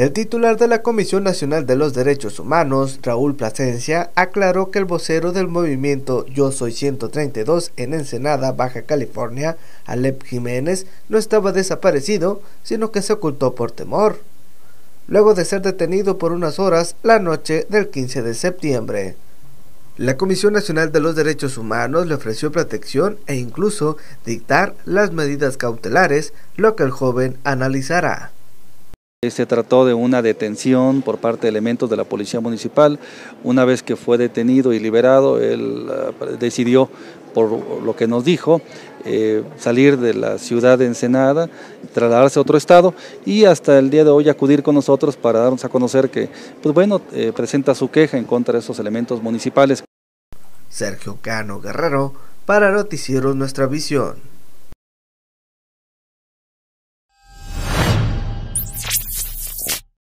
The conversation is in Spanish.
El titular de la Comisión Nacional de los Derechos Humanos, Raúl Plasencia, aclaró que el vocero del movimiento Yo Soy 132 en Ensenada, Baja California, Alep Jiménez, no estaba desaparecido, sino que se ocultó por temor, luego de ser detenido por unas horas la noche del 15 de septiembre. La Comisión Nacional de los Derechos Humanos le ofreció protección e incluso dictar las medidas cautelares, lo que el joven analizará. Se trató de una detención por parte de elementos de la Policía Municipal. Una vez que fue detenido y liberado, él decidió, por lo que nos dijo, salir de la ciudad de Ensenada, trasladarse a otro estado y hasta el día de hoy acudir con nosotros para darnos a conocer que, presenta su queja en contra de esos elementos municipales. Sergio Cano Guerrero, para Noticieros Nuestra Visión.